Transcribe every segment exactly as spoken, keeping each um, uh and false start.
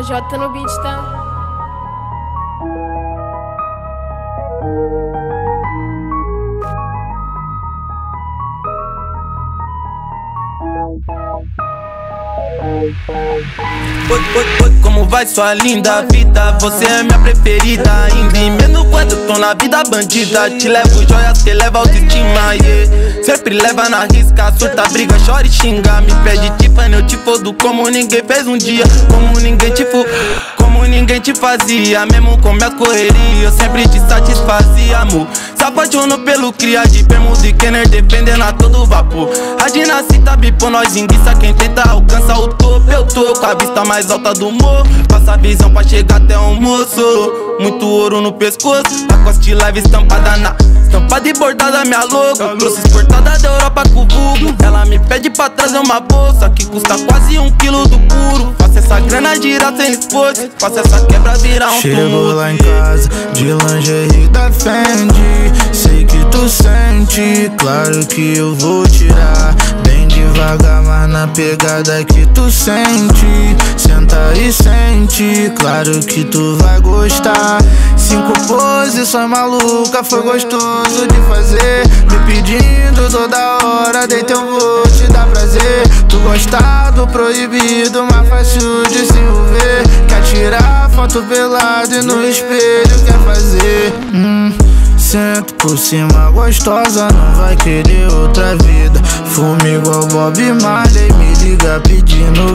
A J no beat, tá? Oi, oi, oi, como vai sua linda vida? Você é minha preferida ainda. E mesmo quando eu tô na vida bandida, te levo joias que leva autoestima, yeah. Sempre leva na risca, surta, briga, chora e xinga. Me pede Tiffany, eu te fodo como ninguém fez um dia. Como ninguém te fo... Como ninguém te fazia. Mesmo com minha correria, eu sempre te satisfazia, amor. Se apaixonou pelo cria de bermuda e Kenner defendendo a todo vapor. A dinastia bipou, nós enguiça, quem tenta alcança o topo. Eu tô com a vista mais alta do morro, passa a visão pra chegar até o moço. Muito ouro no pescoço, a costa live estampada na... Estampada e bordada minha logo, trouxe exportada da Europa com o vulgo. Ela me pede pra trazer uma bolsa que custa quase um quilo do puro. Faça essa grana girar sem esforço, faça essa quebra virar um Chego tumulto. lá em casa de lingerie da Fendi, sei que tu sente, claro que eu vou tirar. Bem devagar, mas na pegada que tu sente. Senta e sente, claro que tu vai gostar. Cinco posições maluca, foi gostoso de fazer. Me pedindo toda hora, deita eu vou te dar prazer. Tu gostar do proibido, mas fácil de se envolver. Quer tirar foto pelado e no espelho quer fazer hum. Sento por cima gostosa, não vai querer outra vida. Fume igual Bob Marley, me liga pedindo.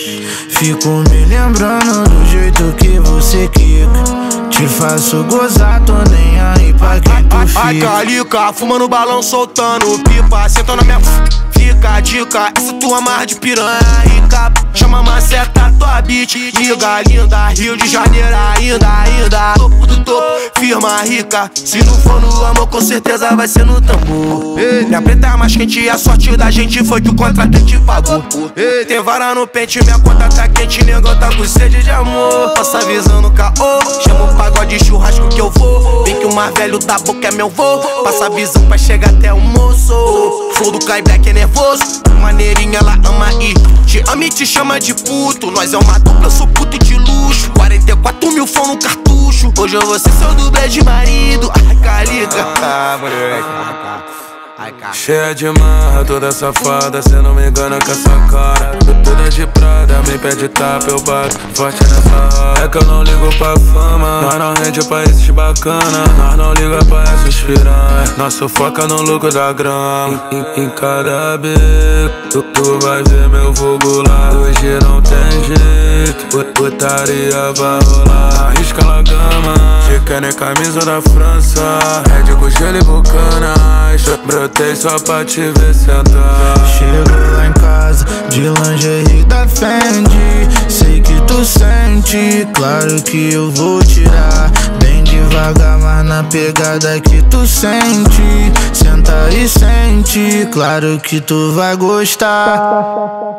Fico me lembrando do jeito que você quica. Te faço gozar, tô nem aí pra quem tu fica. Ai, calica, fumando balão, soltando pipa. Senta na minha... Fica a dica, essa tua mar de piranha rica. Chama maceta, tua beat, liga linda. Rio de Janeiro ainda, ainda. Topo do topo, firma rica. Se não for no amor, com certeza vai ser no tambor. Minha preta é mais quente, a sorte da gente foi que o contratante pagou. Tem vara no pente, minha conta tá quente, negão tá com sede de amor. Passa visão no caô, chama o pagode churrasco que eu vou. Vem que o mais velho da boca é meu vô. Passa visão pra chegar até o moço. Flow do Kai Black é nervoso, maneirinha ela ama e te ama e te chama de puto. Nós é uma dupla, eu sou puto de luxo. Quarenta e quatro mil fãs no cartucho. Hoje eu vou ser seu dublê de marido. Ai, calica. Ah, moleque. Cheia de marra, toda safada, cê não me engana com essa cara. Toda de prada, me pede tapa, eu bato forte nessa roda. É que eu não ligo pra fama, nós não rende pra esses bacana. Nós não liga pra essas piranha, nós foca no lucro da grama. Em, em, em cada beco, tu, tu vai ver meu fogo lá. Hoje não tem jeito, putaria vai rolar. Arrisca la gama, Chicané camisa da França. Red com gelo e bucanas, brotei só pra te ver sentar. Chego lá em casa de lingerie da Fendi, sei que tu sente, claro que eu vou tirar. Bem devagar, mas na pegada que tu sente. Senta e sente, claro que tu vai gostar.